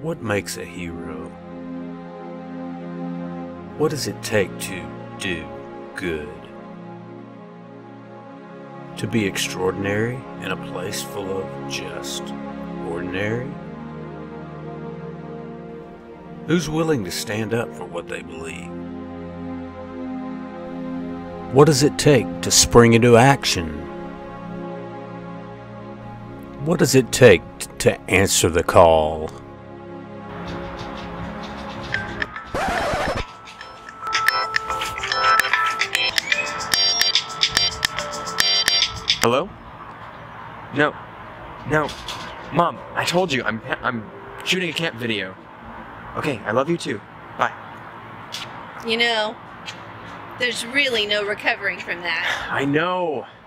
What makes a hero? What does it take to do good? To be extraordinary in a place full of just ordinary? Who's willing to stand up for what they believe? What does it take to spring into action? What does it take to answer the call? Hello? No. Mom, I told you, I'm shooting a camp video. Okay, I love you too. Bye. You know, there's really no recovering from that. I know.